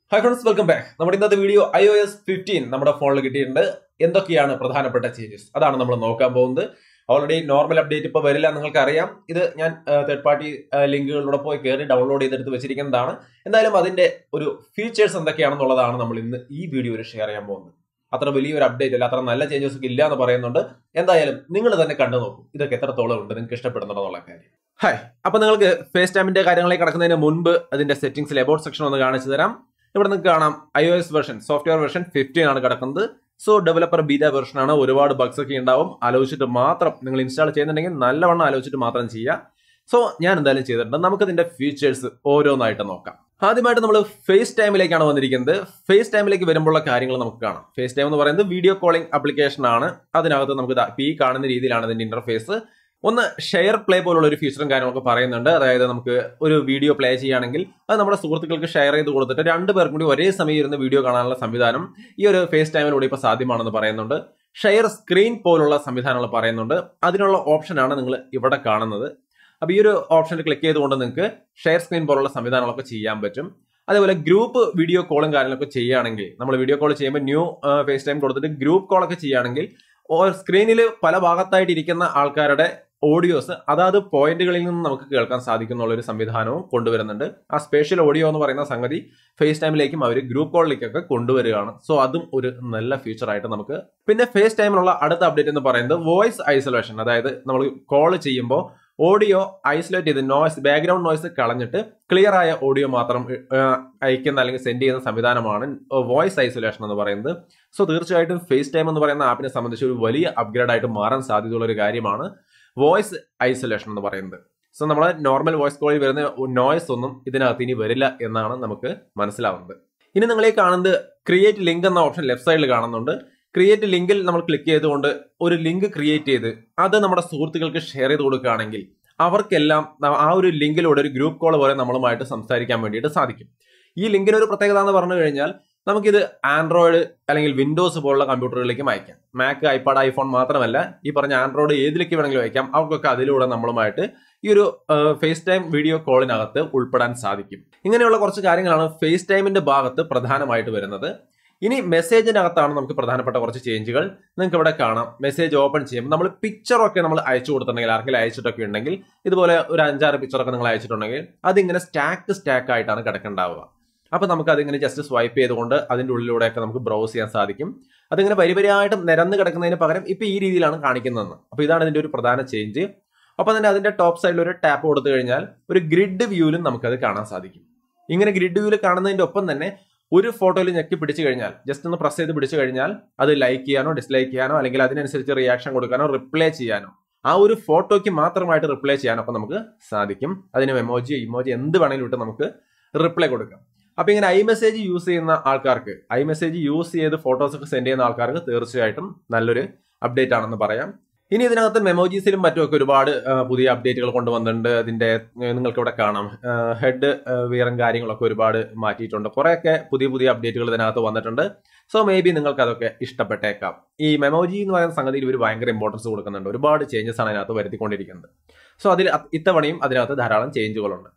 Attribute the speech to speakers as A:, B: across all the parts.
A: Hi friends, welcome back. നമ്മുടെ ഇന്നത്തെ video iOS 15 നമ്മുടെ ഫോണിൽ കിട്ടിയിട്ടുണ്ട്. എന്തൊക്കെയാണ് പ്രധാനപ്പെട്ട ചേഞ്ചസ് അതാണ് നമ്മൾ നോക്കാൻ പോകുന്നത്. ഓൾറെഡി നോർമൽ അപ്ഡേറ്റ് ഇപ്പോൾ വരില്ല, നിങ്ങൾക്ക് അറിയാം. ഇത് ഞാൻ തേർഡ് പാർട്ടി ലിങ്കുകളിലൂടെ പോയി കയറി ഡൗൺലോഡ് ചെയ്തെടുത്ത് വെച്ചിരിക്കുന്നതാണ്. എന്തായാലും അതിന്റെ ഒരു ഫീച്ചേഴ്സ് എന്തൊക്കെയാണെന്നുള്ളതാണ് നമ്മൾ ഇന്ന് ഈ വീഡിയോയിൽ ഷെയർ ചെയ്യാൻ പോകുന്നത്. അത്ര വലിയൊരു അപ്ഡേറ്റ് അല്ല, അത്ര നല്ല ചേഞ്ചസ് ഒക്കെ ഇല്ല എന്ന് പറയുന്നുണ്ട്. എന്തായാലും നിങ്ങൾ തന്നെ കണ്ടു നോക്കും ഇതൊക്കെ എത്രത്തോളം ഉണ്ട്, നിങ്ങൾക്ക് ഇഷ്ടപ്പെടുന്നുണ്ടെന്നുള്ള കാര്യം. ഹായ്, അപ്പൊ നിങ്ങൾക്ക് ഫേസ് ടൈമിന്റെ കാര്യങ്ങളിലേക്ക് കടക്കുന്നതിന് മുൻപ് അതിന്റെ സെറ്റിംഗ്സിൽ അബൌട്ട് സെക്ഷൻ ഒന്ന് കാണിച്ചു തരാം. ഇവിടെ നിങ്ങൾക്ക് കാണാം iOS വെർഷൻ സോഫ്റ്റ്വെയർ വെർഷൻ 15 ആണ് കിടക്കുന്നത്. സോ ഡെവലപ്പർ ബീറ്റ വെർഷൻ ആണ്. ഒരുപാട് ബഗ്സ് ഒക്കെ ഉണ്ടാവും. ആലോചിച്ചിട്ട് മാത്രം നിങ്ങൾ ഇൻസ്റ്റാൾ ചെയ്യുന്നുണ്ടെങ്കിൽ നല്ലവണ്ണം ആലോചിച്ചിട്ട് മാത്രം ചെയ്യുക. സോ ഞാൻ എന്തായാലും ചെയ്തിട്ടുണ്ട്. നമുക്ക് ഇതിന്റെ ഫീച്ചേഴ്സ് ഓരോന്നായിട്ട് നോക്കാം. ആദ്യമായിട്ട് നമ്മൾ ഫേസ് ടൈമിലേക്കാണ് വന്നിരിക്കുന്നത്. ഫേസ് ടൈമിലേക്ക് വരുമ്പോഴുള്ള കാര്യങ്ങൾ നമുക്ക് കാണാം. ഫേസ് ടൈം എന്ന് പറയുന്നത് വീഡിയോ കോളിംഗ് ആപ്ലിക്കേഷൻ ആണ്. അതിനകത്ത് നമുക്ക് ഈ കാണുന്ന രീതിയിലാണ് ഇതിന്റെ ഇന്റർഫേസ്. ഒന്ന് ഷെയർ പ്ലേ പോലുള്ള ഒരു ഫീച്ചറും കാര്യങ്ങളൊക്കെ പറയുന്നുണ്ട്. അതായത് നമുക്ക് ഒരു വീഡിയോ പ്ലേ ചെയ്യുകയാണെങ്കിൽ അത് നമ്മുടെ സുഹൃത്തുക്കൾക്ക് ഷെയർ ചെയ്ത് കൊടുത്തിട്ട് രണ്ടുപേർക്കും കൂടി ഒരേ സമയം ഇരുന്ന് വീഡിയോ കാണാനുള്ള സംവിധാനം ഈ ഒരു ഫേസ് ടൈമിലൂടെ ഇപ്പോൾ സാധ്യമാണെന്ന് പറയുന്നുണ്ട്. ഷെയർ സ്ക്രീൻ പോലുള്ള സംവിധാനങ്ങൾ പറയുന്നുണ്ട്. അതിനുള്ള ഓപ്ഷനാണ് നിങ്ങൾ ഇവിടെ കാണുന്നത്. അപ്പോൾ ഈ ഒരു ഓപ്ഷനിൽ ക്ലിക്ക് ചെയ്തുകൊണ്ട് നിങ്ങൾക്ക് ഷെയർ സ്ക്രീൻ പോലുള്ള സംവിധാനങ്ങളൊക്കെ ചെയ്യാൻ പറ്റും. അതേപോലെ ഗ്രൂപ്പ് വീഡിയോ കോളും കാര്യങ്ങളൊക്കെ ചെയ്യുകയാണെങ്കിൽ നമ്മൾ വീഡിയോ കോൾ ചെയ്യുമ്പോൾ ന്യൂ ഫേസ് ടൈം കൊടുത്തിട്ട് ഗ്രൂപ്പ് കോളൊക്കെ ചെയ്യുകയാണെങ്കിൽ സ്ക്രീനിൽ പല ഭാഗത്തായിട്ട് ഇരിക്കുന്ന ആൾക്കാരുടെ ഓഡിയോസ് അതാത് പോയിന്റുകളിൽ നിന്ന് നമുക്ക് കേൾക്കാൻ സാധിക്കുന്ന ഒരു സംവിധാനവും കൊണ്ടുവരുന്നുണ്ട്. ആ സ്പെഷ്യൽ ഓഡിയോ എന്ന് പറയുന്ന സംഗതി ഫേസ് ടൈമിലേക്കും അവർ ഗ്രൂപ്പ് കോളിലേക്കൊക്കെ കൊണ്ടുവരികയാണ്. സോ അതും ഒരു നല്ല ഫീച്ചർ ആയിട്ട് നമുക്ക്. പിന്നെ ഫേസ് ടൈമിലുള്ള അടുത്ത അപ്ഡേറ്റ് എന്ന് പറയുന്നത് വോയിസ് ഐസൊലേഷൻ. അതായത് നമ്മൾ കോൾ ചെയ്യുമ്പോൾ ഓഡിയോ ഐസൊലേറ്റ് ചെയ്ത് നോയ്സ്, ബാക്ക്ഗ്രൗണ്ട് നോയ്സ് കളഞ്ഞിട്ട് ക്ലിയർ ആയ ഓഡിയോ മാത്രം അയക്കുന്ന അല്ലെങ്കിൽ സെൻഡ് ചെയ്യുന്ന സംവിധാനമാണ് വോയിസ് ഐസൊലേഷൻ എന്ന് പറയുന്നത്. സോ തീർച്ചയായിട്ടും ഫേസ് ടൈം എന്ന് പറയുന്ന ആപ്പിനെ സംബന്ധിച്ച് ഒരു വലിയ അപ്ഗ്രേഡ് ആയിട്ട് മാറാൻ സാധ്യതയുള്ള ഒരു കാര്യമാണ് വോയിസ് ഐസൊലേഷൻ എന്ന് പറയുന്നത്. സോ നമ്മൾ നോർമൽ വോയിസ് കോളിൽ വരുന്ന നോയ്സ് ഒന്നും ഇതിനകത്ത് ഇനി വരില്ല എന്നാണ് നമുക്ക് മനസ്സിലാവുന്നത്. ഇനി നിങ്ങൾ ഈ കാണുന്നത് ക്രിയേറ്റ് ലിങ്ക് എന്ന ഓപ്ഷൻ ലെഫ്റ്റ് സൈഡിൽ കാണുന്നുണ്ട്. ക്രിയേറ്റ് ലിങ്കിൽ നമ്മൾ ക്ലിക്ക് ചെയ്തുകൊണ്ട് ഒരു ലിങ്ക് ക്രിയേറ്റ് ചെയ്ത് അത് നമ്മുടെ സുഹൃത്തുക്കൾക്ക് ഷെയർ ചെയ്ത് കൊടുക്കുകയാണെങ്കിൽ അവർക്കെല്ലാം ആ ഒരു ലിങ്കിലൂടെ ഒരു ഗ്രൂപ്പ് കോൾ പോലെ നമ്മളുമായിട്ട് സംസാരിക്കാൻ വേണ്ടിയിട്ട് സാധിക്കും. ഈ ലിങ്കിന് ഒരു പ്രത്യേകത എന്ന് പറഞ്ഞു കഴിഞ്ഞാൽ നമുക്കിത് ആൻഡ്രോയിഡ് അല്ലെങ്കിൽ വിൻഡോസ് പോലുള്ള കമ്പ്യൂട്ടറുകളിലേക്കും അയക്കാം. മാക്, ഐപാഡ്, ഐഫോൺ മാത്രമല്ല, ഈ പറഞ്ഞ ആൻഡ്രോയിഡ് ഏതിലേക്ക് വേണമെങ്കിലും അയക്കാം. അവർക്കൊക്കെ അതിലൂടെ നമ്മളുമായിട്ട് ഈ ഒരു ഫേസ് ടൈം വീഡിയോ കോളിനകത്ത് ഉൾപ്പെടാൻ സാധിക്കും. ഇങ്ങനെയുള്ള കുറച്ച് കാര്യങ്ങളാണ് ഫേസ് ടൈമിന്റെ ഭാഗത്ത് പ്രധാനമായിട്ട് വരുന്നത്. ഇനി മെസ്സേജിന്റെ അകത്താണ് നമുക്ക് പ്രധാനപ്പെട്ട കുറച്ച് ചേഞ്ചുകൾ. നിങ്ങൾക്ക് ഇവിടെ കാണാം. മെസ്സേജ് ഓപ്പൺ ചെയ്യുമ്പോൾ നമ്മൾ പിക്ചറൊക്കെ നമ്മൾ അയച്ചു കൊടുത്തിട്ടുണ്ടെങ്കിൽ, ആർക്കെങ്കിലും അയച്ചിട്ടൊക്കെ ഉണ്ടെങ്കിൽ, ഇതുപോലെ ഒരു 5-6 പിക്ചറൊക്കെ നിങ്ങൾ അയച്ചിട്ടുണ്ടെങ്കിൽ അതിങ്ങനെ സ്റ്റാക്ക് ആയിട്ടാണ് കിടക്കുന്നുണ്ടാവുക. അപ്പൊ നമുക്ക് അതിങ്ങനെ ജസ്റ്റ് സ്വൈപ്പ് ചെയ്തുകൊണ്ട് അതിന്റെ ഉള്ളിലൂടെയൊക്കെ നമുക്ക് ബ്രൗസ് ചെയ്യാൻ സാധിക്കും. അതിങ്ങനെ വരിവരിയായിട്ട് നിരന്ന് കിടക്കുന്നതിന് പകരം ഇപ്പൊ ഈ രീതിയിലാണ് കാണിക്കുന്നതെന്ന്. അപ്പൊ ഇതാണ് ഇതിന്റെ ഒരു പ്രധാന ചേഞ്ച്. അപ്പൊ തന്നെ അതിന്റെ ടോപ്പ് സൈഡിൽ ഒരു ടാപ്പ് കൊടുത്തു കഴിഞ്ഞാൽ ഒരു ഗ്രിഡ് വ്യൂവിലും നമുക്കത് കാണാൻ സാധിക്കും. ഇങ്ങനെ ഗ്രിഡ് വ്യൂവിൽ കാണുന്നതിന്റെ ഒപ്പം തന്നെ ഒരു ഫോട്ടോയിൽ ഞെക്കി പിടിച്ചു കഴിഞ്ഞാൽ, ജസ്റ്റ് ഒന്ന് പ്രസ് ചെയ്ത് പിടിച്ചു കഴിഞ്ഞാൽ അത് ലൈക്ക് ചെയ്യാനോ ഡിസ്ലൈക്ക് ചെയ്യാനോ അല്ലെങ്കിൽ അതിനനുസരിച്ച് റിയാക്ഷൻ കൊടുക്കാനോ റിപ്ലൈ ചെയ്യാനോ ആ ഒരു ഫോട്ടോയ്ക്ക് മാത്രമായിട്ട് റിപ്ലൈ ചെയ്യാനോ ഒക്കെ നമുക്ക് സാധിക്കും. അതിന് ഇമോജി എന്ത് വേണമെങ്കിലും ഇട്ട് നമുക്ക് റിപ്ലൈ കൊടുക്കാം. അപ്പൊ ഇങ്ങനെ iMessage യൂസ് ചെയ്യുന്ന ആൾക്കാർക്ക്, iMessage യൂസ് ചെയ്ത് ഫോട്ടോസ് ഒക്കെ സെൻഡ് ചെയ്യുന്ന ആൾക്കാർക്ക് തീർച്ചയായിട്ടും നല്ലൊരു അപ്ഡേറ്റ് ആണെന്ന് പറയാം. ഇനി ഇതിനകത്ത് മെമോജീസിലും മറ്റുമൊക്കെ ഒരുപാട് പുതിയ അപ്ഡേറ്റുകൾ കൊണ്ടുവന്നിട്ടുണ്ട്. അതിന്റെ നിങ്ങൾക്ക് ഇവിടെ കാണാം, ഹെഡ് വിയറും കാര്യങ്ങളൊക്കെ ഒരുപാട് മാറ്റിയിട്ടുണ്ട്. കുറെയൊക്കെ പുതിയ അപ്ഡേറ്റുകൾ ഇതിനകത്ത് വന്നിട്ടുണ്ട്. സോ മേ ബി നിങ്ങൾക്ക് അതൊക്കെ ഇഷ്ടപ്പെട്ടേക്കാം. ഈ മെമോജി എന്ന് പറയുന്ന സംഗതിയിൽ ഇവർ ഭയങ്കര ഇമ്പോർട്ടൻസ് കൊടുക്കുന്നുണ്ട്. ഒരുപാട് ചേഞ്ചസ് ആണ് അതിനകത്ത് വരുത്തിക്കൊണ്ടിരിക്കുന്നത്. സോ അതിൽ ഇത്തവണയും അതിനകത്ത് ധാരാളം ചേഞ്ചുകളുണ്ട്.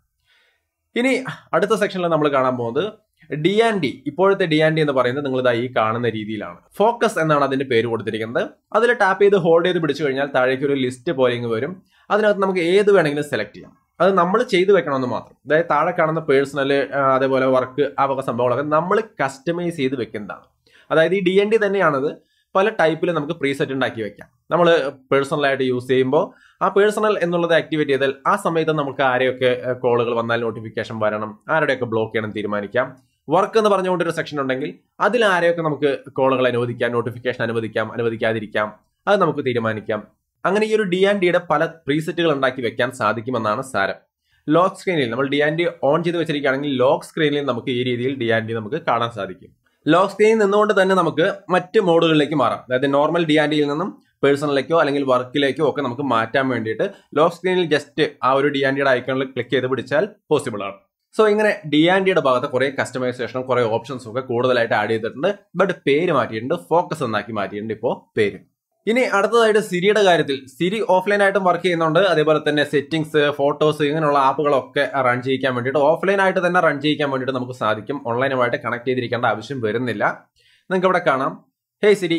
A: ഇനി അടുത്ത സെക്ഷനിൽ നമ്മൾ കാണാൻ പോകുന്നത് D&D. ഇപ്പോഴത്തെ D&D എന്ന് പറയുന്നത് നിങ്ങൾ ഇതാ ഈ കാണുന്ന രീതിയിലാണ്. ഫോക്കസ് എന്നാണ് അതിന്റെ പേര് കൊടുത്തിരിക്കുന്നത്. അതിൽ ടാപ്പ് ചെയ്ത് ഹോൾഡ് ചെയ്ത് പിടിച്ചു കഴിഞ്ഞാൽ താഴേക്ക് ഒരു ലിസ്റ്റ് പോലെ ഇങ്ങ് വരും. അതിനകത്ത് നമുക്ക് ഏത് വേണമെങ്കിലും സെലക്ട് ചെയ്യാം. അത് നമ്മൾ ചെയ്തു വെക്കണമെന്ന് മാത്രം. അതായത് താഴെ കാണുന്ന പേഴ്സണൽ, അതേപോലെ വർക്ക്, ആ വക സംഭവങ്ങളൊക്കെ നമ്മൾ കസ്റ്റമൈസ് ചെയ്ത് വെക്കുന്നതാണ്. അതായത് ഈ D&D തന്നെയാണത് പല ടൈപ്പിൽ നമുക്ക് പ്രീസെറ്റ് ഉണ്ടാക്കി വെക്കാം. നമ്മൾ പേഴ്സണലായിട്ട് യൂസ് ചെയ്യുമ്പോൾ ആ പേഴ്സണൽ എന്നുള്ളത് ആക്ടിവേറ്റ് ചെയ്താൽ ആ സമയത്ത് നമുക്ക് ആരെയൊക്കെ കോളുകൾ വന്നാൽ നോട്ടിഫിക്കേഷൻ വരണം, ആരുടെയൊക്കെ ബ്ലോക്ക് ചെയ്യണം തീരുമാനിക്കാം. വർക്ക് എന്ന് പറഞ്ഞുകൊണ്ടൊരു സെക്ഷൻ ഉണ്ടെങ്കിൽ അതിൽ ആരെയൊക്കെ നമുക്ക് കോളുകൾ അനുവദിക്കാം, നോട്ടിഫിക്കേഷൻ അനുവദിക്കാതിരിക്കാം, അത് നമുക്ക് തീരുമാനിക്കാം. അങ്ങനെ ഈ ഒരു D&Dയുടെ പല പ്രീസെറ്റുകൾ ഉണ്ടാക്കി വെക്കാൻ സാധിക്കുമെന്നാണ് സാരം. ലോക്ക് സ്ക്രീനിൽ നമ്മൾ D&D ഓൺ ചെയ്ത് വെച്ചിരിക്കുകയാണെങ്കിൽ ലോക്ക് സ്ക്രീനിൽ നമുക്ക് ഈ രീതിയിൽ D&D നമുക്ക് കാണാൻ സാധിക്കും. ലോക്ക് സ്ക്രീനിൽ നിന്നുകൊണ്ട് തന്നെ നമുക്ക് മറ്റ് മോഡുകളിലേക്ക് മാറാം. അതായത് നോർമൽ D&Dയിൽ നിന്നും പേഴ്സണലിലേക്കോ അല്ലെങ്കിൽ വർക്കിലേക്കോ ഒക്കെ നമുക്ക് മാറ്റാൻ വേണ്ടിയിട്ട് ലോക്ക് സ്ക്രീനിൽ ജസ്റ്റ് ആ ഒരു D&Dയുടെ ഐക്കണിൽ ക്ലിക്ക് ചെയ്ത് പിടിച്ചാൽ പോസിബിൾ ആണ്. സോ ഇങ്ങനെ D&Dയുടെ ഭാഗത്ത് കുറെ കസ്റ്റമൈസേഷനും കുറെ ഓപ്ഷൻസും ഒക്കെ കൂടുതലായിട്ട് ആഡ് ചെയ്തിട്ടുണ്ട്. ബട്ട് പേര് മാറ്റിയിട്ടുണ്ട്, ഫോക്കസ് എന്നാക്കി മാറ്റിയിട്ടുണ്ട് ഇപ്പോൾ പേര്. ഇനി അടുത്തതായിട്ട് സിരിയുടെ കാര്യത്തിൽ സിരി ഓഫ്ലൈൻ ആയിട്ടും വർക്ക് ചെയ്യുന്നുണ്ട്. അതേപോലെ തന്നെ സെറ്റിംഗ്സ്, ഫോട്ടോസ് ഇങ്ങനെയുള്ള ആപ്പുകളൊക്കെ റൺ ചെയ്യിക്കാൻ വേണ്ടിയിട്ട് ഓഫ്ലൈൻ ആയിട്ട് തന്നെ റൺ ചെയ്യിക്കാൻ വേണ്ടിയിട്ട് നമുക്ക് സാധിക്കും. ഓൺലൈനുമായിട്ട് കണക്ട് ചെയ്തിരിക്കേണ്ട ആവശ്യം വരുന്നില്ല. നിങ്ങൾക്ക് ഇവിടെ കാണാം, hey Siri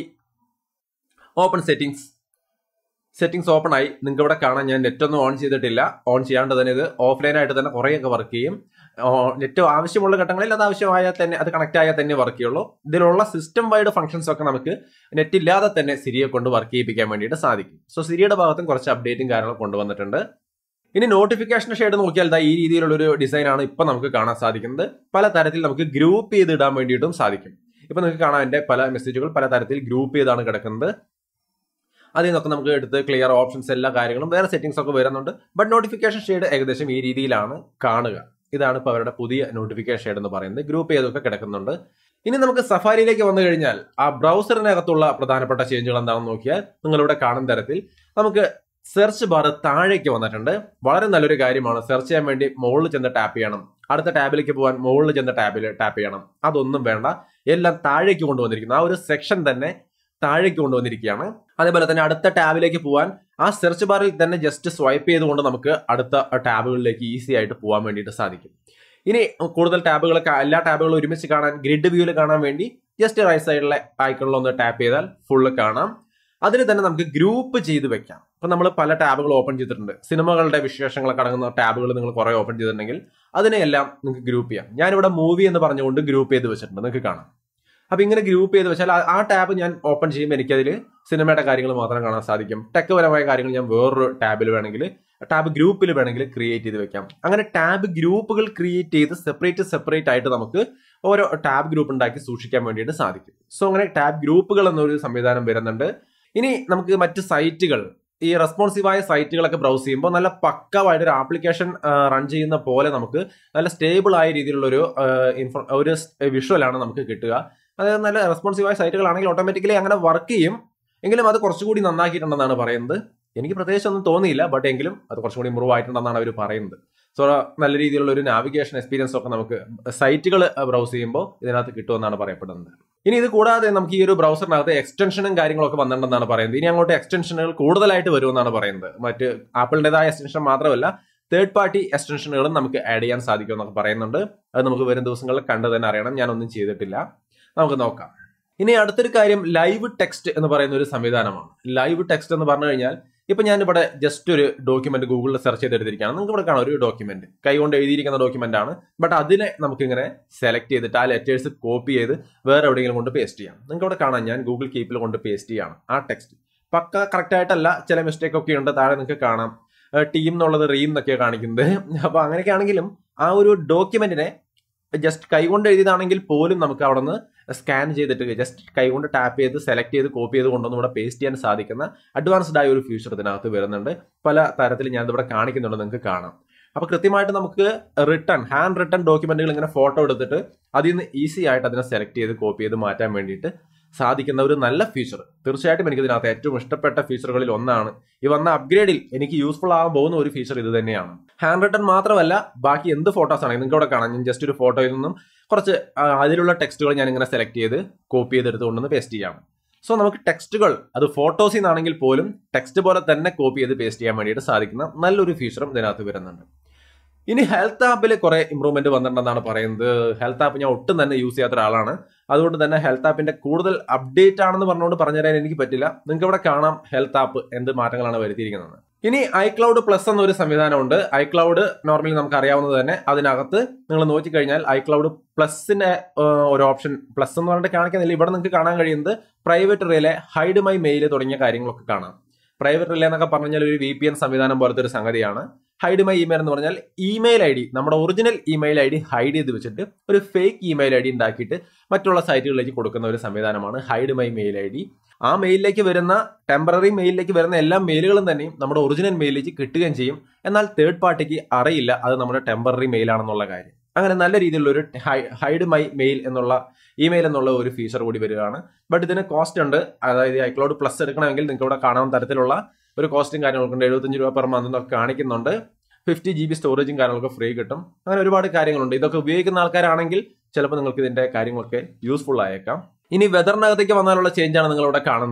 A: open settings open ആയി. നിങ്ങൾക്ക് ഇവിടെ കാണാം, ഞാൻ നെറ്റ് ഒന്നും ഓൺ ചെയ്തിട്ടില്ല. ഓൺ ചെയ്യാണ്ട് തന്നെ ഇത് ഓഫ്ലൈൻ ആയിട്ട് തന്നെ കുറേയൊക്കെ വർക്ക് ചെയ്യും. നെറ്റ് ആവശ്യമുള്ള ഘട്ടങ്ങളിൽ അത് ആവശ്യമായാൽ തന്നെ അത് കണക്ട് ആയാൽ തന്നെ വർക്ക് ചെയ്യുള്ളൂ. ഇതിലുള്ള സിസ്റ്റം വൈഡ് ഫംഗ്ഷൻസ് ഒക്കെ നമുക്ക് നെറ്റ് ഇല്ലാതെ തന്നെ സിരിയെ കൊണ്ട് വർക്ക് ചെയ്യിപ്പിക്കാൻ വേണ്ടിയിട്ട് സാധിക്കും. സോ സിരിയുടെ ഭാഗത്തും കുറച്ച് അപ്ഡേറ്റും കാര്യങ്ങളും കൊണ്ടുവന്നിട്ടുണ്ട്. ഇനി നോട്ടിഫിക്കേഷൻ ഷെയ്ഡ് നോക്കിയാൽ ഈ രീതിയിലുള്ള ഒരു ഡിസൈൻ ആണ് ഇപ്പൊ നമുക്ക് കാണാൻ സാധിക്കുന്നത്. പല തരത്തിൽ നമുക്ക് ഗ്രൂപ്പ് ചെയ്ത് ഇടാൻ വേണ്ടിയിട്ടും സാധിക്കും. ഇപ്പൊ നിങ്ങൾക്ക് കാണാൻ എന്റെ പല മെസ്സേജുകൾ പല തരത്തിൽ ഗ്രൂപ്പ് ചെയ്താണ് കിടക്കുന്നത്. അതിൽ നിന്നൊക്കെ നമുക്ക് എടുത്ത് ക്ലിയർ ഓപ്ഷൻസ് എല്ലാ കാര്യങ്ങളും വേറെ സെറ്റിംഗ്സ് ഒക്കെ വരുന്നുണ്ട്. ബട്ട് നോട്ടിഫിക്കേഷൻ ഷെയ്ഡ് ഏകദേശം ഈ രീതിയിലാണ് കാണുക. ഇതാണ് ഇപ്പോൾ അവരുടെ പുതിയ നോട്ടിഫിക്കേഷൻ ഷെയ്ഡ് എന്ന് പറയുന്നത്. ഗ്രൂപ്പ് ചെയ്തൊക്കെ കിടക്കുന്നുണ്ട്. ഇനി നമുക്ക് സഫാരിയിലേക്ക് വന്നു കഴിഞ്ഞാൽ ആ ബ്രൗസറിനകത്തുള്ള പ്രധാനപ്പെട്ട ചേഞ്ചുകൾ എന്താണെന്ന് നോക്കിയാൽ നിങ്ങളിവിടെ കാണുന്ന തരത്തിൽ നമുക്ക് സെർച്ച് ബാർ താഴേക്ക് വന്നിട്ടുണ്ട്. വളരെ നല്ലൊരു കാര്യമാണ്. സെർച്ച് ചെയ്യാൻ വേണ്ടി മുകളിൽ ചെന്ന് ടാപ്പ് ചെയ്യണം, അടുത്ത ടാബിലേക്ക് പോകാൻ മുകളിൽ ചെന്ന് ടാപ്പ് ചെയ്യണം. അതൊന്നും വേണ്ട, എല്ലാം താഴേക്ക് കൊണ്ടുവന്നിരിക്കുന്നു. ആ ഒരു സെക്ഷൻ തന്നെ താഴേക്ക് കൊണ്ടുവന്നിരിക്കുകയാണ്. അതേപോലെ തന്നെ അടുത്ത ടാബിലേക്ക് പോകാൻ ആ സെർച്ച് ബാറിൽ തന്നെ ജസ്റ്റ് സ്വൈപ്പ് ചെയ്തുകൊണ്ട് നമുക്ക് അടുത്ത ടാബുകളിലേക്ക് ഈസി ആയിട്ട് പോകാൻ വേണ്ടിയിട്ട് സാധിക്കും. ഇനി കൂടുതൽ ടാബുകളൊക്കെ എല്ലാ ടാബുകളും ഒരുമിച്ച് കാണാൻ ഗ്രിഡ് വ്യൂവിൽ കാണാൻ വേണ്ടി ജസ്റ്റ് റൈറ്റ് സൈഡിലെ ഐക്കണിൽ ഒന്ന് ടാപ്പ് ചെയ്താൽ ഫുള്ള് കാണാം. അതിന് തന്നെ നമുക്ക് ഗ്രൂപ്പ് ചെയ്ത് വെക്കാം. അപ്പൊ നമ്മൾ പല ടാബുകൾ ഓപ്പൺ ചെയ്തിട്ടുണ്ട്. സിനിമകളുടെ വിശേഷങ്ങളൊക്കെ അടങ്ങുന്ന ടാബുകൾ നിങ്ങൾ കുറെ ഓപ്പൺ ചെയ്തിട്ടുണ്ടെങ്കിൽ അതിനെയെല്ലാം നിങ്ങൾക്ക് ഗ്രൂപ്പ് ചെയ്യാം. ഞാനിവിടെ മൂവി എന്ന് പറഞ്ഞുകൊണ്ട് ഗ്രൂപ്പ് ചെയ്ത് വെച്ചിട്ടുണ്ട്, നിങ്ങൾക്ക് കാണാം. അപ്പൊ ഇങ്ങനെ ഗ്രൂപ്പ് ചെയ്ത് വെച്ചാൽ ആ ടാബ് ഞാൻ ഓപ്പൺ ചെയ്യുമ്പോൾ എനിക്കതിൽ സിനിമയുടെ കാര്യങ്ങൾ മാത്രം കാണാൻ സാധിക്കും. ടെക് പരമായ കാര്യങ്ങൾ ഞാൻ വേറൊരു ടാബിൽ വേണമെങ്കിൽ ടാബ് ഗ്രൂപ്പിൽ വേണമെങ്കിൽ ക്രിയേറ്റ് ചെയ്ത് വെക്കാം. അങ്ങനെ ടാബ് ഗ്രൂപ്പുകൾ ക്രിയേറ്റ് ചെയ്ത് സെപ്പറേറ്റ് ആയിട്ട് നമുക്ക് ഓരോ ടാബ് ഗ്രൂപ്പ് ഉണ്ടാക്കി സൂക്ഷിക്കാൻ വേണ്ടിയിട്ട് സാധിക്കും. സോ അങ്ങനെ ടാബ് ഗ്രൂപ്പുകൾ എന്നൊരു സംവിധാനം വരുന്നുണ്ട്. ഇനി നമുക്ക് മറ്റ് സൈറ്റുകൾ, ഈ റെസ്പോൺസീവായ സൈറ്റുകളൊക്കെ ബ്രൗസ് ചെയ്യുമ്പോൾ നല്ല പക്കമായിട്ട് ഒരു ആപ്ലിക്കേഷൻ റൺ ചെയ്യുന്ന പോലെ നമുക്ക് നല്ല സ്റ്റേബിൾ ആയ രീതിയിലുള്ള ഒരു വിഷ്വലാണ് നമുക്ക് കിട്ടുക. അതായത് നല്ല റെസ്പോൺസീവായ സൈറ്റുകളാണെങ്കിൽ ഓട്ടോമാറ്റിക്കലി അങ്ങനെ വർക്ക് ചെയ്യും. എങ്കിലും അത് കുറച്ചുകൂടി നന്നാക്കിയിട്ടുണ്ടെന്നാണ് പറയുന്നത്. എനിക്ക് പ്രത്യേകിച്ച് ഒന്നും തോന്നിയില്ല, ബട്ട് എങ്കിലും അത് കുറച്ചുകൂടി ഇമ്പ്രൂവ് ആയിട്ടുണ്ടെന്നാണ് അവർ പറയുന്നത്. സോ നല്ല രീതിയിലുള്ള ഒരു നാവിഗേഷൻ എക്സ്പീരിയൻസ് ഒക്കെ നമുക്ക് സൈറ്റുകൾ ബ്രൗസ് ചെയ്യുമ്പോൾ ഇതിനകത്ത് കിട്ടുമെന്നാണ് പറയപ്പെടുന്നത്. ഇനി ഇത് കൂടാതെ നമുക്ക് ഈ ഒരു ബ്രൗസറിനകത്ത് എക്സ്റ്റൻഷനും കാര്യങ്ങളൊക്കെ വന്നിട്ടുണ്ടെന്നാണ് പറയുന്നത്. ഇനി അങ്ങോട്ട് എക്സ്റ്റൻഷനുകൾ കൂടുതലായിട്ട് വരുമെന്നാണ് പറയുന്നത്. മറ്റ് ആപ്പിളിൻ്റെതായ എക്സ്റ്റൻഷൻ മാത്രമല്ല, തേർഡ് പാർട്ടി എക്സ്റ്റൻഷനുകളും നമുക്ക് ആഡ് ചെയ്യാൻ സാധിക്കും എന്നൊക്കെ പറയുന്നുണ്ട്. അത് നമുക്ക് വരും ദിവസങ്ങളിൽ കണ്ടു തന്നെ അറിയണം. ഞാനൊന്നും ചെയ്തിട്ടില്ല, നമുക്ക് നോക്കാം. ഇനി അടുത്തൊരു കാര്യം ലൈവ് ടെക്സ്റ്റ് എന്ന് പറയുന്ന ഒരു സംവിധാനമാണ്. ലൈവ് ടെക്സ്റ്റ് എന്ന് പറഞ്ഞു കഴിഞ്ഞാൽ ഇപ്പൊ ഞാനിവിടെ ജസ്റ്റ് ഒരു ഡോക്യുമെന്റ് ഗൂഗിളിൽ സെർച്ച് ചെയ്തെടുത്തിരിക്കുകയാണ്. നിങ്ങൾക്ക് ഇവിടെ കാണാം ഒരു ഡോക്യുമെന്റ്, കൈകൊണ്ട് എഴുതിയിരിക്കുന്ന ഡോക്യുമെന്റ് ആണ്. ബട്ട് അതിനെ നമുക്കിങ്ങനെ സെലക്ട് ചെയ്തിട്ട് ആ ലെറ്റേഴ്സ് കോപ്പി ചെയ്ത് വേറെ എവിടെയെങ്കിലും കൊണ്ട് പേസ്റ്റ് ചെയ്യാം. നിങ്ങൾക്ക് ഇവിടെ കാണാം, ഞാൻ ഗൂഗിൾ കീപ്പിൽ കൊണ്ട് പേസ്റ്റ് ചെയ്യാണ് ആ ടെക്സ്റ്റ്. പക്ക കറക്റ്റ് ആയിട്ടല്ല, ചില മിസ്റ്റേക്ക് ഒക്കെ ഉണ്ട്. താഴെ നിങ്ങൾക്ക് കാണാം ടീം എന്നുള്ളത് റീം എന്നൊക്കെയാണ് കാണിക്കുന്നത്. അപ്പൊ അങ്ങനെയൊക്കെ ആണെങ്കിലും ആ ഒരു ഡോക്യുമെന്റിനെ ജസ്റ്റ് കൈകൊണ്ട് എഴുതിയതാണെങ്കിൽ പോലും നമുക്ക് അവിടെ നിന്ന് സ്കാൻ ചെയ്തിട്ട് ജസ്റ്റ് കൈകൊണ്ട് ടാപ്പ് ചെയ്ത് സെലക്ട് ചെയ്ത് കോപ്പി ചെയ്ത് കൊണ്ടൊന്നും ഇവിടെ പേസ്റ്റ് ചെയ്യാൻ സാധിക്കുന്ന അഡ്വാൻസ്ഡ് ആയ ഒരു ഫീച്ചർ ഇതിനകത്ത് വരുന്നുണ്ട്. പല തരത്തിൽ ഞാനിവിടെ കാണിക്കുന്നുണ്ട്, നിങ്ങൾക്ക് കാണാം. അപ്പൊ കൃത്യമായിട്ട് നമുക്ക് ഹാൻഡ് റിട്ടൺ ഡോക്യുമെന്റുകൾ ഇങ്ങനെ ഫോട്ടോ എടുത്തിട്ട് അതിൽ നിന്ന് ഈസി ആയിട്ട് അതിനെ സെലക്ട് ചെയ്ത് കോപ്പി ചെയ്ത് മാറ്റാൻ വേണ്ടിയിട്ട് സാധിക്കുന്ന ഒരു നല്ല ഫീച്ചർ. തീർച്ചയായിട്ടും എനിക്ക് ഇതിനകത്ത് ഏറ്റവും ഇഷ്ടപ്പെട്ട ഫീച്ചറുകളിൽ ഒന്നാണ്. ഈ വന്ന അപ്ഗ്രേഡിൽ എനിക്ക് യൂസ്ഫുൾ ആകാൻ പോകുന്ന ഒരു ഫീച്ചർ ഇത് തന്നെയാണ്. ഹാൻഡ് റിട്ടൺ മാത്രമല്ല, ബാക്കി എന്ത് ഫോട്ടോസ് ആണെങ്കിൽ നിങ്ങൾക്ക് ഇവിടെ കാണാം. ഞാൻ ജസ്റ്റ് ഒരു ഫോട്ടോയിൽ നിന്നും കുറച്ച് അതിലുള്ള ടെക്സ്റ്റുകൾ ഞാൻ ഇങ്ങനെ സെലക്ട് ചെയ്ത് കോപ്പി ചെയ്തെടുത്ത് കൊണ്ടുവന്ന് പേസ്റ്റ് ചെയ്യാം. സോ നമുക്ക് ടെക്സ്റ്റുകൾ അത് ഫോട്ടോസിൽ നിന്നാണെങ്കിൽ പോലും ടെക്സ്റ്റ് പോലെ തന്നെ കോപ്പി ചെയ്ത് പേസ്റ്റ് ചെയ്യാൻ വേണ്ടിയിട്ട് സാധിക്കുന്ന നല്ലൊരു ഫീച്ചറും ഇതിനകത്ത് വരുന്നുണ്ട്. ഇനി ഹെൽത്ത് ആപ്പിൽ കുറെ ഇമ്പ്രൂവ്മെന്റ് വന്നിട്ടുണ്ടെന്നാണ് പറയുന്നത്. ഹെൽത്ത് ആപ്പ് ഞാൻ ഒട്ടും തന്നെ യൂസ് ചെയ്യാത്ത ഒരാളാണ്. അതുകൊണ്ട് തന്നെ ഹെൽത്ത് ആപ്പിന്റെ കൂടുതൽ അപ്ഡേറ്റ് ആണെന്ന് പറഞ്ഞുകൊണ്ട് പറഞ്ഞുതരാൻ എനിക്ക് പറ്റില്ല. നിങ്ങൾക്ക് ഇവിടെ കാണാം ഹെൽത്ത് ആപ്പ് എന്ത് മാറ്റങ്ങളാണ് വരുത്തിയിരിക്കുന്നത്. ഇനി iCloud പ്ലസ് എന്നൊരു സംവിധാനമുണ്ട്. iCloud നോർമലി നമുക്ക് അറിയാവുന്നത് തന്നെ. അതിനകത്ത് നിങ്ങൾ നോക്കിക്കഴിഞ്ഞാൽ iCloud പ്ലസിന്റെ ഒരു ഓപ്ഷൻ പ്ലസ് എന്ന് പറഞ്ഞിട്ട് കാണിക്കുന്നില്ല. ഇവിടെ നിങ്ങൾക്ക് കാണാൻ കഴിയുന്നത് private relay, hide my mail തുടങ്ങിയ കാര്യങ്ങളൊക്കെ കാണാം. പ്രൈവറ്റ് റിലേ എന്നൊക്കെ പറഞ്ഞു കഴിഞ്ഞാൽ ഒരു VPN സംവിധാനം പോലത്തെ ഒരു സംഗതിയാണ്. ഹൈഡ് മൈ ഇമെയിൽ എന്ന് പറഞ്ഞാൽ ഇമെയിൽ ID, നമ്മുടെ ഒറിജിനൽ ഇമെയിൽ ID ഹൈഡ് ചെയ്ത് വെച്ചിട്ട് ഒരു ഫേക്ക് ഇമെയിൽ ID ഉണ്ടാക്കിയിട്ട് മറ്റുള്ള സൈറ്റുകളിലേക്ക് കൊടുക്കുന്ന ഒരു സംവിധാനമാണ് ഹൈഡ് മൈ മെയിൽ ID. ആ മെയിലിലേക്ക് വരുന്ന ടെമ്പററി മെയിലിലേക്ക് വരുന്ന എല്ലാ മെയിലുകളും തന്നെയും നമ്മുടെ ഒറിജിനൽ മെയിലിലേക്ക് കിട്ടുകയും ചെയ്യും. എന്നാൽ തേർഡ് പാർട്ടിക്ക് അറിയില്ല അത് നമ്മുടെ ടെമ്പററി മെയിലാണെന്നുള്ള കാര്യം. അങ്ങനെ നല്ല രീതിയിലുള്ള ഒരു ഹൈഡ് മൈ മെയിൽ എന്നുള്ള ഇമെയിൽ എന്നുള്ള ഒരു ഫീച്ചർ കൂടി വരികയാണ്. ബട്ട് ഇതിന് കോസ്റ്റ് ഉണ്ട്. അതായത് iCloud പ്ലസ് എടുക്കണമെങ്കിൽ നിങ്ങൾക്ക് ഇവിടെ കാണാവുന്ന തരത്തിലുള്ള ഒരു കോസ്റ്റും കാര്യങ്ങളൊക്കെ ഉണ്ട്. 75 രൂപ പെർ മന്ത് എന്നൊക്കെ കാണിക്കുന്നുണ്ട്. 50 GB സ്റ്റോറേജും കാര്യങ്ങളൊക്കെ ഫ്രീ കിട്ടും. അങ്ങനെ ഒരുപാട് കാര്യങ്ങളുണ്ട്. ഇതൊക്കെ ഉപയോഗിക്കുന്ന ആൾക്കാരാണെങ്കിൽ ചിലപ്പോൾ നിങ്ങൾക്ക് ഇതിന്റെ കാര്യങ്ങളൊക്കെ യൂസ്ഫുൾ ആയേക്കാം. ഇനി വെതറിനകത്തേക്ക് വന്നാലുള്ള ചേഞ്ചാണ് നിങ്ങൾ ഇവിടെ കാണുന്നത്.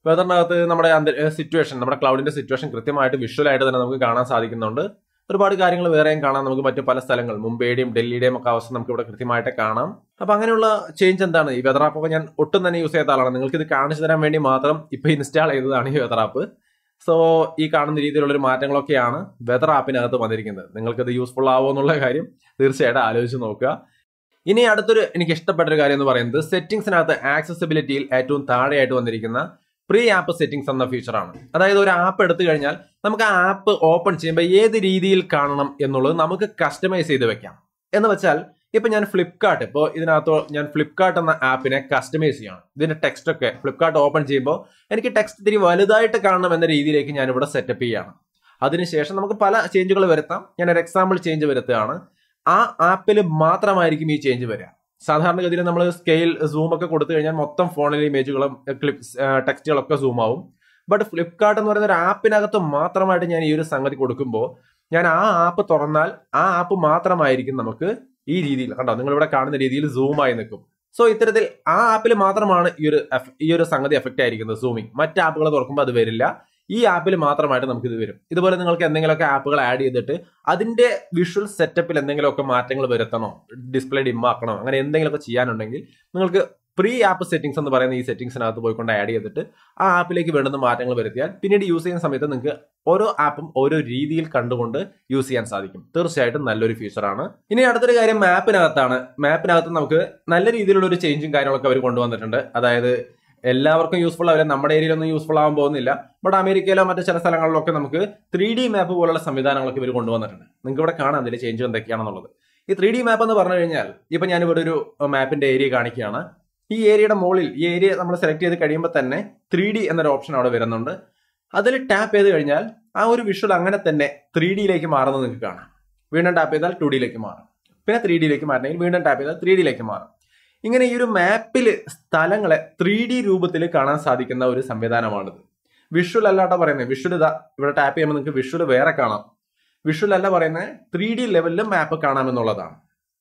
A: വെതറിനകത്ത് നമ്മുടെ സിറ്റുവേഷൻ, നമ്മുടെ ക്ലൗഡിന്റെ സിറ്റുവേഷൻ കൃത്യമായിട്ട് വിഷ്വലായിട്ട് തന്നെ നമുക്ക് കാണാൻ സാധിക്കുന്നുണ്ട്. ഒരുപാട് കാര്യങ്ങൾ വേറെയും കാണാം. നമുക്ക് മറ്റു പല സ്ഥലങ്ങൾ, മുംബൈയുടെയും ഡൽഹിയുടെയും ഒക്കെ അവസ്ഥ നമുക്ക് ഇവിടെ കൃത്യമായിട്ട് കാണാം. അപ്പൊ അങ്ങനെയുള്ള ചേഞ്ച് എന്താണ്? ഈ വെതർ ആപ്പ് ഒക്കെ ഞാൻ ഒട്ടും തന്നെ യൂസ് ചെയ്യാത്ത ആളാണ്. നിങ്ങൾക്ക് ഇത് കാണിച്ചു തരാൻ വേണ്ടി മാത്രം ഇപ്പൊ ഇൻസ്റ്റാൾ ചെയ്തതാണ് ഈ വെതർ ആപ്പ്. സോ ഈ കാണുന്ന രീതിയിലുള്ള ഒരു മാറ്റങ്ങളൊക്കെയാണ് വെതർ ആപ്പിനകത്ത് വന്നിരിക്കുന്നത്. നിങ്ങൾക്കിത് യൂസ്ഫുൾ ആവുമോ എന്നുള്ള കാര്യം തീർച്ചയായിട്ടും ആലോചിച്ച് നോക്കുക. ഇനി അടുത്തൊരു എനിക്ക് ഇഷ്ടപ്പെട്ട ഒരു കാര്യം എന്ന് പറയുന്നത് സെറ്റിംഗ്സിനകത്ത് ആക്സസിബിലിറ്റിയിൽ ഏറ്റവും താഴെയായിട്ട് വന്നിരിക്കുന്ന പ്രീ ആപ്പ് സെറ്റിംഗ്സ് എന്ന ഫീച്ചറാണ്. അതായത് ഒരു ആപ്പ് എടുത്തു കഴിഞ്ഞാൽ നമുക്ക് ആ ആപ്പ് ഓപ്പൺ ചെയ്യുമ്പോൾ ഏത് രീതിയിൽ കാണണം എന്നുള്ളത് നമുക്ക് കസ്റ്റമൈസ് ചെയ്ത് വെക്കാം. എന്ന് വെച്ചാൽ ഇപ്പൊ ഞാൻ ഫ്ലിപ്കാർട്ട്, ഇപ്പോൾ ഇതിനകത്ത് ഞാൻ ഫ്ലിപ്കാർട്ട് എന്ന ആപ്പിനെ കസ്റ്റമൈസ് ചെയ്യണം. ഇതിന്റെ ടെക്സ്റ്റ് ഒക്കെ ഫ്ലിപ്കാർട്ട് ഓപ്പൺ ചെയ്യുമ്പോൾ എനിക്ക് ടെക്സ്റ്റ് ഇത്തിരി വലുതായിട്ട് കാണണം എന്ന രീതിയിലേക്ക് ഞാൻ ഇവിടെ സെറ്റപ്പ് ചെയ്യുകയാണ്. അതിനുശേഷം നമുക്ക് പല ചേഞ്ചുകൾ വരുത്താം. ഞാൻ ഒരു എക്സാമ്പിൾ ചേഞ്ച് വരുത്തുകയാണ്. ആ ആപ്പിൽ മാത്രമായിരിക്കും ഈ ചേഞ്ച് വരിക. സാധാരണഗതിയിൽ നമ്മൾ സ്കെയിൽ സൂം ഒക്കെ കൊടുത്തു കഴിഞ്ഞാൽ മൊത്തം ഫോണിലെ ഇമേജുകളും ക്ലിപ്സ് ടെക്സ്റ്റുകളൊക്കെ സൂം ആവും. ബട്ട് ഫ്ലിപ്കാർട്ട് എന്ന് പറയുന്ന ഒരു ആപ്പിനകത്ത് മാത്രമായിട്ട് ഞാൻ ഈ ഒരു സംഗതി കൊടുക്കുമ്പോൾ ഞാൻ ആ ആപ്പ് തുറന്നാൽ ആ ആപ്പ് മാത്രമായിരിക്കും നമുക്ക് ഈ രീതിയിൽ, കണ്ടോ, നിങ്ങൾ ഇവിടെ കാണുന്ന രീതിയിൽ സൂം ആയി നിൽക്കും. സോ ഇത്തരത്തിൽ ആ ആപ്പിൽ മാത്രമാണ് ഈ ഒരു സംഗതി എഫക്റ്റ് ആയിരിക്കുന്നത്, സൂമിങ്. മറ്റ് ആപ്പുകൾ തുറക്കുമ്പോൾ അത് വരില്ല. ഈ ആപ്പിൽ മാത്രമായിട്ട് നമുക്ക് ഇത് വരും. ഇതുപോലെ നിങ്ങൾക്ക് എന്തെങ്കിലുമൊക്കെ ആപ്പുകൾ ആഡ് ചെയ്തിട്ട് അതിന്റെ വിഷ്വൽ സെറ്റപ്പിൽ എന്തെങ്കിലുമൊക്കെ മാറ്റങ്ങൾ വരുത്തണോ, ഡിസ്പ്ലേ ഡിം ആക്കണോ, അങ്ങനെ എന്തെങ്കിലുമൊക്കെ ചെയ്യാനുണ്ടെങ്കിൽ നിങ്ങൾക്ക് പ്രീ ആപ്പ് സെറ്റിംഗ്സ് എന്ന് പറയുന്ന ഈ സെറ്റിംഗ്സിനകത്ത് പോയിക്കൊണ്ട് ആഡ് ചെയ്തിട്ട് ആ ആപ്പിലേക്ക് വേണ്ടുന്ന മാറ്റങ്ങൾ വരുത്തിയാൽ പിന്നീട് യൂസ് ചെയ്യുന്ന സമയത്ത് നിങ്ങൾക്ക് ഓരോ ആപ്പും ഓരോ രീതിയിൽ കണ്ടുകൊണ്ട് യൂസ് ചെയ്യാൻ സാധിക്കും. തീർച്ചയായിട്ടും നല്ലൊരു ഫീച്ചറാണ്. ഇനി അടുത്തൊരു കാര്യം മാപ്പിനകത്താണ്. മാപ്പിനകത്ത് നമുക്ക് നല്ല രീതിയിലുള്ള ഒരു ചേഞ്ചും കാര്യങ്ങളൊക്കെ അവർ കൊണ്ടുവന്നിട്ടുണ്ട്. അതായത് എല്ലാവർക്കും യൂസ്ഫുൾ ആവില്ല, നമ്മുടെ ഏരിയയിലൊന്നും യൂസ്ഫുൾ ആവാൻ പോകുന്നില്ല. ബട്ട് അമേരിക്കയിലോ മറ്റു ചില സ്ഥലങ്ങളിലൊക്കെ നമുക്ക് 3D മാപ്പ് പോലുള്ള സംവിധാനങ്ങളൊക്കെ ഇവർ കൊണ്ടുവന്നിട്ടുണ്ട്. നിങ്ങൾക്ക് ഇവിടെ കാണാം അതിന്റെ ചേഞ്ച് എന്തൊക്കെയാണെന്നുള്ളത്. ഈ 3D മാപ്പ് എന്ന് പറഞ്ഞു കഴിഞ്ഞാൽ ഇപ്പൊ ഞാനിവിടെ ഒരു മാപ്പിന്റെ ഏരിയ കാണിക്കുകയാണ്. ഈ ഏരിയയുടെ മുകളിൽ ഈ ഏരിയ നമ്മൾ സെലക്ട് ചെയ്ത് കഴിയുമ്പോൾ തന്നെ 3D എന്നൊരു ഓപ്ഷൻ അവിടെ വരുന്നുണ്ട്. അതിൽ ടാപ്പ് ചെയ്ത് കഴിഞ്ഞാൽ ആ ഒരു വിഷ്വൽ അങ്ങനെ തന്നെ 3Dയിലേക്ക് മാറുന്നത് നിങ്ങൾക്ക് കാണാം. വീണ്ടും ടാപ്പ് ചെയ്താൽ 2Dയിലേക്ക് മാറും. പിന്നെ 3Dയിലേക്ക് മാറണമെങ്കിൽ വീണ്ടും ടാപ്പ് ചെയ്താൽ 3Dയിലേക്ക് മാറും. ഇങ്ങനെ ഈ ഒരു മാപ്പിൽ സ്ഥലങ്ങളെ 3D രൂപത്തിൽ കാണാൻ സാധിക്കുന്ന ഒരു സംവിധാനമാണിത്. വിഷ്വൽ അല്ലാട്ടോ പറയുന്നത്. വിഷ്വൽ ഇതാ ഇവിടെ ടാപ്പ് ചെയ്യുമ്പോൾ നിങ്ങൾക്ക് വിഷ്വൽ വേറെ കാണാം. വിഷ്വൽ അല്ല പറയുന്നത് 3D ലെവലിലും മാപ്പ് കാണാമെന്നുള്ളതാണ്.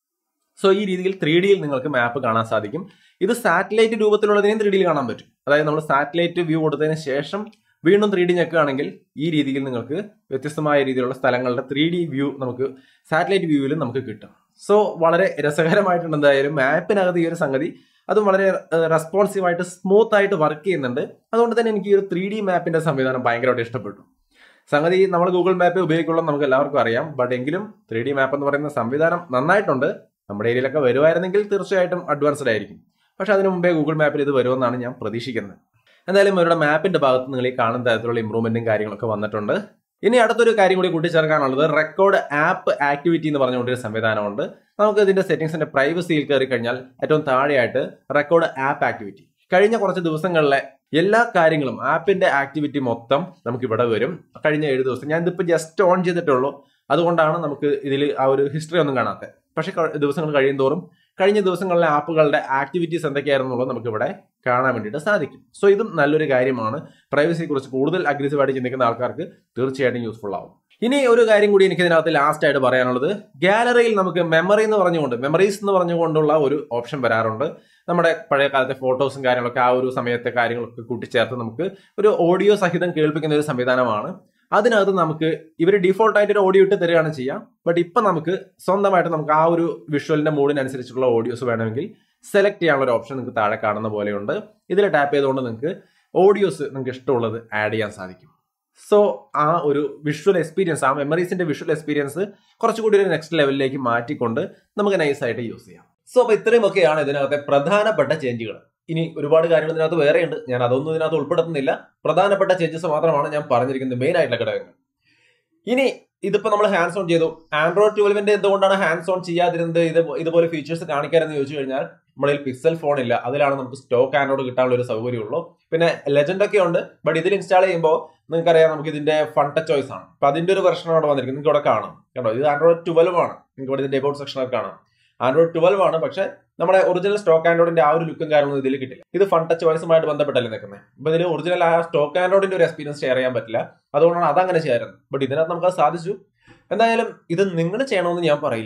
A: സോ ഈ രീതിയിൽ 3Dയിൽ നിങ്ങൾക്ക് മാപ്പ് കാണാൻ സാധിക്കും. ഇത് സാറ്റലൈറ്റ് രൂപത്തിലുള്ളതിനെയും 3Dയിൽ കാണാൻ പറ്റും. അതായത് നമ്മൾ സാറ്റലൈറ്റ് വ്യൂ കൊടുത്തതിന് ശേഷം വീണ്ടും 3D ഞെക്കുകയാണെങ്കിൽ ഈ രീതിയിൽ നിങ്ങൾക്ക് വ്യത്യസ്തമായ രീതിയിലുള്ള സ്ഥലങ്ങളുടെ 3D വ്യൂ നമുക്ക് സാറ്റലൈറ്റ് വ്യൂവിൽ നമുക്ക് കിട്ടും. സോ വളരെ രസകരമായിട്ടുണ്ട്. എന്തായാലും മാപ്പിനകത്ത് ഈ ഒരു സംഗതി അതും വളരെ റെസ്പോൺസീവായിട്ട് സ്മൂത്ത് ആയിട്ട് വർക്ക് ചെയ്യുന്നുണ്ട്. അതുകൊണ്ട് തന്നെ എനിക്ക് ഈ ഒരു 3D മാപ്പിന്റെ സംവിധാനം ഭയങ്കരമായിട്ട് ഇഷ്ടപ്പെട്ടു. സംഗതി നമ്മൾ ഗൂഗിൾ മാപ്പ് ഉപയോഗിക്കുള്ളൂ നമുക്ക് എല്ലാവർക്കും അറിയാം. ബട്ട് എങ്കിലും 3D മാപ്പ് എന്ന് പറയുന്ന സംവിധാനം നന്നായിട്ടുണ്ട്. നമ്മുടെ ഏരിയയിലൊക്കെ വരുമായിരുന്നെങ്കിൽ തീർച്ചയായിട്ടും അഡ്വാൻസ്ഡ് ആയിരിക്കും. പക്ഷെ അതിനു മുമ്പേ ഗൂഗിൾ മാപ്പിൽ ഇത് വരുമെന്നാണ് ഞാൻ പ്രതീക്ഷിക്കുന്നത്. എന്തായാലും അവരുടെ മാപ്പിന്റെ ഭാഗത്ത് നിങ്ങൾ ഈ കാണുന്ന തരത്തിലുള്ള ഇമ്പ്രൂവ്മെന്റും കാര്യങ്ങളൊക്കെ വന്നിട്ടുണ്ട്. ഇനി അടുത്തൊരു കാര്യം കൂടി കൂട്ടിച്ചേർക്കാനുള്ളത് റെക്കോർഡ് ആപ്പ് ആക്ടിവിറ്റി എന്ന് പറഞ്ഞുകൊണ്ടൊരു സംവിധാനമുണ്ട്. നമുക്ക് ഇതിന്റെ സെറ്റിംഗ്സിന്റെ പ്രൈവസിയിൽ കയറി കഴിഞ്ഞാൽ ഏറ്റവും താഴെയായിട്ട് റെക്കോർഡ് ആപ്പ് ആക്ടിവിറ്റി. കഴിഞ്ഞ കുറച്ച് ദിവസങ്ങളിലെ എല്ലാ കാര്യങ്ങളും ആപ്പിന്റെ ആക്ടിവിറ്റി മൊത്തം നമുക്ക് ഇവിടെ വരും. കഴിഞ്ഞ 7 ദിവസം ഞാൻ ഇതിപ്പോൾ ജസ്റ്റ് ഓൺ ചെയ്തിട്ടുള്ളൂ. അതുകൊണ്ടാണ് നമുക്ക് ഇതിൽ ആ ഒരു ഹിസ്റ്ററി ഒന്നും കാണാത്തത്. പക്ഷെ ദിവസങ്ങൾ കഴിയുന്തോറും കഴിഞ്ഞ ദിവസങ്ങളിലെ ആപ്പുകളുടെ ആക്ടിവിറ്റീസ് എന്തൊക്കെയായിരുന്നുള്ളത് നമുക്ക് ഇവിടെ കാണാൻ വേണ്ടിയിട്ട് സാധിക്കും. സോ ഇതും നല്ലൊരു കാര്യമാണ്. പ്രൈവസിയെ കുറിച്ച് കൂടുതൽ അഗ്രസീവായിട്ട് ചിന്തിക്കുന്ന ആൾക്കാർക്ക് തീർച്ചയായിട്ടും യൂസ്ഫുൾ ആവും. ഇനി ഒരു കാര്യം കൂടി എനിക്ക് ഇതിനകത്ത് ലാസ്റ്റ് ആയിട്ട് പറയാനുള്ളത്, ഗാലറിയിൽ നമുക്ക് മെമ്മറീസ് എന്ന് പറഞ്ഞുകൊണ്ടുള്ള ഒരു ഓപ്ഷൻ വരാറുണ്ട്. നമ്മുടെ പഴയ കാലത്തെ ഫോട്ടോസും കാര്യങ്ങളൊക്കെ ആ ഒരു സമയത്തെ കാര്യങ്ങളൊക്കെ കൂട്ടിച്ചേർത്ത് നമുക്ക് ഒരു ഓഡിയോ സഹിതം കേൾപ്പിക്കുന്ന ഒരു സംവിധാനമാണ്. അതിനകത്ത് നമുക്ക് ഇവർ ഡിഫോൾട്ട് ആയിട്ട് ഒരു ഓഡിയോ ഇട്ട് തരികയാണ് ചെയ്യാം. ബട്ട് ഇപ്പം നമുക്ക് സ്വന്തമായിട്ട് നമുക്ക് ആ ഒരു വിഷ്വലിന്റെ മൂഡിനനുസരിച്ചുള്ള ഓഡിയോസ് വേണമെങ്കിൽ സെലക്ട് ചെയ്യാനുള്ള ഒരു ഓപ്ഷൻ നിങ്ങൾക്ക് താഴെ കാണുന്ന പോലെയുണ്ട്. ഇതിൽ ടാപ്പ് ചെയ്തുകൊണ്ട് നിങ്ങൾക്ക് ഓഡിയോസ് നിങ്ങൾക്ക് ഇഷ്ടമുള്ളത് ആഡ് ചെയ്യാൻ സാധിക്കും. സോ ആ ഒരു വിഷ്വൽ എക്സ്പീരിയൻസ്, ആ മെമ്മറീസിന്റെ വിഷ്വൽ എക്സ്പീരിയൻസ് കുറച്ചുകൂടി ഒരു നെക്സ്റ്റ് ലെവലിലേക്ക് മാറ്റിക്കൊണ്ട് നമുക്ക് നൈസായിട്ട് യൂസ് ചെയ്യാം. സോ അപ്പൊ ഇത്രയുമൊക്കെയാണ് ഇതിനകത്തെ പ്രധാനപ്പെട്ട ചേഞ്ചുകൾ. ഇനി ഒരുപാട് കാര്യങ്ങൾ ഇതിനകത്ത് വേറെയുണ്ട്. ഞാൻ അതൊന്നും ഇതിനകത്ത് ഉൾപ്പെടുത്തുന്നില്ല. പ്രധാനപ്പെട്ട ചേഞ്ചസ് മാത്രമാണ് ഞാൻ പറഞ്ഞിരിക്കുന്നത്, മെയിൻ ആയിട്ടുള്ള ഘടകങ്ങൾ. ഇനി ഇതിപ്പോ നമ്മൾ ഹാൻഡ്സ് ഓൺ ചെയ്തു. ആൻഡ്രോയിഡ് 12 എന്തുകൊണ്ടാണ് ഹാൻഡ്സ് ഓൺ ചെയ്യാതിരുന്നത്, ഇതുപോലെ ഫീച്ചേഴ്സ് കാണിക്കാനെന്ന് ചോദിച്ചു കഴിഞ്ഞാൽ നമ്മുടെ പിക്സൽ ഫോൺ ഇല്ല. അതിലാണ് നമുക്ക് സ്റ്റോക്ക് ആൻഡ്രോയിഡ് കിട്ടാനുള്ള ഒരു സൗകര്യമുള്ളൂ. പിന്നെ ലെജൻഡ് ഒക്കെ ഉണ്ട്. ബട്ട് ഇതിൽ ഇൻസ്റ്റാൾ ചെയ്യുമ്പോൾ നിങ്ങൾക്കറിയാം നമുക്ക് ഇതിന്റെ ഫൺ ടച്ച് ചോയ്സ് ആണ്. അപ്പൊ അതിന്റെ ഒരു വെർഷൻ അവിടെ വന്നിരിക്കുന്നത് നിങ്ങൾക്ക് ഇവിടെ കാണാം. കേട്ടോ, ഇത് ആൻഡ്രോയിഡ് 12 ആണ്. നിങ്ങൾക്ക് ഇവിടെ ഇതിന്റെ എബൌട്ട് സെക്ഷനൊക്കെ കാണാം. ആൻഡ്രോയിഡ് 12 ആണ്. പക്ഷെ നമ്മുടെ ഒറിജിനൽ സ്റ്റോക്ക് ആൻഡ്രോയിഡിന്റെ ആ ഒരു ലുക്കും കാര്യമൊന്നും ഇതിൽ കിട്ടില്ല. ഇത് ഫൺ ടച്ച് വോയിസുമായിട്ട് ബന്ധപ്പെട്ടല്ലേ നിൽക്കുന്നത്. അപ്പൊ ഇതിൽ ഒറിജിനൽ ആ സ്റ്റോക്ക് ആൻഡ്രോയിഡിന്റെ ഒരു എക്സ്പീരിയൻസ് ഷെയർ ചെയ്യാൻ പറ്റില്ല. അതുകൊണ്ടാണ് അതങ്ങനെ ചെയ്യാറുണ്ട്. ബട്ട് ഇതിനകത്ത് നമുക്ക് അത് സാധിച്ചു. എന്തായാലും ഇത് നിങ്ങൾ ചെയ്യണമെന്ന് ഞാൻ പറയില്ല.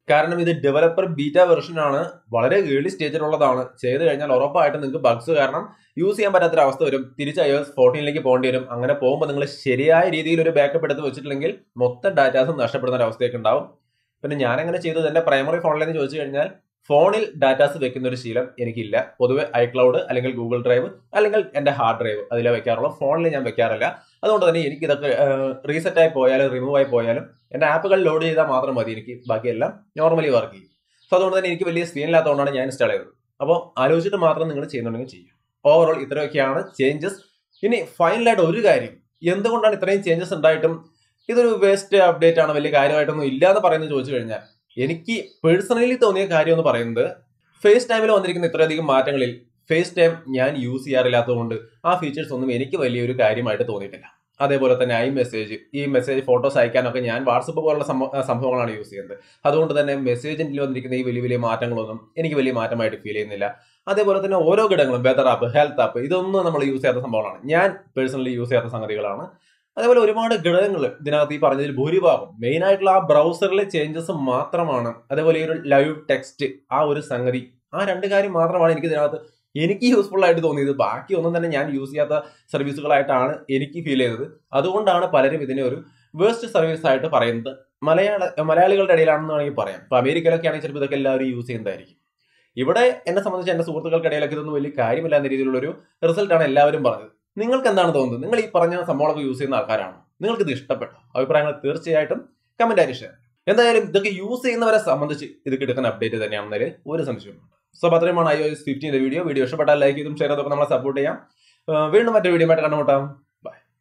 A: കാരണം ഇത് ഡെവലപ്പർ ബീറ്റ വെർഷൻ ആണ്, വളരെ ഏർലി സ്റ്റേജിലുള്ളതാണ്. ചെയ്ത് കഴിഞ്ഞാൽ ഉറപ്പായിട്ടും നിങ്ങൾക്ക് ബഗ്സ് കാരണം യൂസ് ചെയ്യാൻ പറ്റാത്തൊരു അവസ്ഥ വരും. തിരിച്ച് iOS 14ലേക്ക് പോകേണ്ടി വരും. അങ്ങനെ പോകുമ്പോൾ നിങ്ങൾ ശരിയായ രീതിയിൽ ഒരു ബാക്കപ്പ് എടുത്ത് വെച്ചിട്ടില്ലെങ്കിൽ മൊത്തം ഡാറ്റാസും നഷ്ടപ്പെടുന്ന ഒരു അവസ്ഥയൊക്കെ ഉണ്ടാവും. പിന്നെ ഞാൻ എങ്ങനെ ചെയ്തത്, എന്റെ പ്രൈമറി ഫോണിലെന്ന് ചോദിച്ചു കഴിഞ്ഞാൽ ഫോണിൽ ഡാറ്റാസ് വെക്കുന്ന ഒരു ശീലം എനിക്കില്ല. പൊതുവെ iCloud അല്ലെങ്കിൽ ഗൂഗിൾ ഡ്രൈവ് അല്ലെങ്കിൽ എന്റെ ഹാർഡ് ഡ്രൈവ് അതിലേ വെക്കാറുള്ളൂ. ഫോണിൽ ഞാൻ വെക്കാറില്ല. അതുകൊണ്ട് തന്നെ എനിക്ക് ഇതൊക്കെ റീസെറ്റ് ആയി പോയാലും റിമൂവ് ആയി പോയാലും എന്റെ ആപ്പുകൾ ലോഡ് ചെയ്താൽ മാത്രം മതി, എനിക്ക് ബാക്കിയെല്ലാം നോർമലി വർക്ക് ചെയ്യും. സോ അതുകൊണ്ട് തന്നെ എനിക്ക് വലിയ സ്ക്രീൻ ഇല്ലാത്തതുകൊണ്ടാണ് ഞാൻ ഇൻസ്റ്റാൾ ചെയ്തത്. അപ്പോൾ ആലോചിച്ചിട്ട് മാത്രം നിങ്ങൾ ചെയ്യുന്നുണ്ടെങ്കിൽ ചെയ്യും. ഓവറോൾ ഇത്രയൊക്കെയാണ് ചേഞ്ചസ്. ഇനി ഫൈനലായിട്ട് ഒരു കാര്യം, എന്തുകൊണ്ടാണ് ഇത്രയും ചേഞ്ചസ് ഉണ്ടായിട്ടും ഇതൊരു വേസ്റ്റ് അപ്ഡേറ്റ് ആണ്, വലിയ കാര്യമായിട്ടൊന്നും ഇല്ല എന്ന് പറയുന്നത് ചോദിച്ചു കഴിഞ്ഞാൽ, എനിക്ക് പേഴ്സണലി തോന്നിയ കാര്യം എന്ന് പറയുന്നത്, ഫേസ് ടൈമിൽ വന്നിരിക്കുന്ന ഇത്രയധികം മാറ്റങ്ങളിൽ ഫേസ് ടൈം ഞാൻ യൂസ് ചെയ്യാറില്ലാത്തതുകൊണ്ട് ആ ഫീച്ചേഴ്സ് ഒന്നും എനിക്ക് വലിയൊരു കാര്യമായിട്ട് തോന്നിയിട്ടില്ല. അതേപോലെ തന്നെ ഈ മെസ്സേജ് ഫോട്ടോസ് അയക്കാനൊക്കെ ഞാൻ വാട്സപ്പ് പോലുള്ള സംഭവങ്ങളാണ് യൂസ് ചെയ്യുന്നത്. അതുകൊണ്ട് തന്നെ മെസ്സേജിൽ വന്നിരിക്കുന്ന ഈ വലിയ വലിയ മാറ്റങ്ങളൊന്നും എനിക്ക് വലിയ മാറ്റമായിട്ട് ഫീൽ ചെയ്യുന്നില്ല. അതേപോലെ തന്നെ ഓരോ ഘടകങ്ങളും, വെതർ ആപ്പ്, ഹെൽത്ത് ആപ്പ്, ഇതൊന്നും നമ്മൾ യൂസ് ചെയ്യാത്ത സംഭവങ്ങളാണ്, ഞാൻ പേഴ്സണലി യൂസ് ചെയ്യാത്ത സംഗതികളാണ്. അതേപോലെ ഒരുപാട് ഘടകങ്ങൾ ഇതിനകത്ത് ഈ പറഞ്ഞതിൽ ഭൂരിഭാഗം മെയിൻ ആയിട്ടുള്ള ആ ബ്രൗസറിലെ ചേഞ്ചസ് മാത്രമാണ്. അതേപോലെ ഈ ഒരു ലൈവ് ടെക്സ്റ്റ്, ആ ഒരു സംഗതി, ആ രണ്ട് കാര്യം മാത്രമാണ് എനിക്ക് യൂസ്ഫുൾ ആയിട്ട് തോന്നിയത്. ബാക്കി ഒന്നും തന്നെ ഞാൻ യൂസ് ചെയ്യാത്ത സർവീസുകളായിട്ടാണ് എനിക്ക് ഫീൽ ചെയ്തത്. അതുകൊണ്ടാണ് പലരും ഇതിനെ ഒരു വേസ്റ്റ് സർവീസ് ആയിട്ട് പറയുന്നത്. മലയാളികളുടെ ഇടയിലാണെന്ന് വേണമെങ്കിൽ പറയാം. ഇപ്പൊ അമേരിക്കയിലൊക്കെ ആണെങ്കിൽ ചിലപ്പോൾ ഇതൊക്കെ എല്ലാവരും യൂസ് ചെയ്യുന്നതായിരിക്കും. ഇവിടെ എന്നെ സംബന്ധിച്ച് എന്റെ സുഹൃത്തുക്കൾക്കിടയിലൊക്കെ ഇതൊന്നും വലിയ കാര്യമില്ല എന്ന രീതിയിലുള്ള ഒരു റിസൾട്ടാണ് എല്ലാവരും പറഞ്ഞത്. നിങ്ങൾക്ക് എന്താണ് തോന്നുന്നത്? നിങ്ങൾ ഈ പറഞ്ഞ സംഭവങ്ങളൊക്കെ യൂസ് ചെയ്യുന്ന ആൾക്കാരാണോ? നിങ്ങൾക്ക് ഇത് ഇഷ്ടപ്പെട്ടോ? അഭിപ്രായങ്ങൾ തീർച്ചയായിട്ടും കമന്റ് ആയിട്ട് ഷെയർ. എന്തായാലും ഇതൊക്കെ യൂസ് ചെയ്യുന്നവരെ സംബന്ധിച്ച് ഇത് കിടക്കുന്ന അപ്ഡേറ്റ് തന്നെയാണെന്നതിൽ ഒരു സംശയമുണ്ട്. സോ അത്രയുമാണ് iOS 15 വീഡിയോ. ഇഷ്ടപ്പെട്ടാൽ ലൈക്ക് ചെയ്തും ഷെയർ ചെയ്തൊക്കെ നമ്മളെ സപ്പോർട്ട് ചെയ്യാം. വീണ്ടും മറ്റൊരു വീഡിയോ ആയിട്ട് കണ്ടുമുട്ടാം.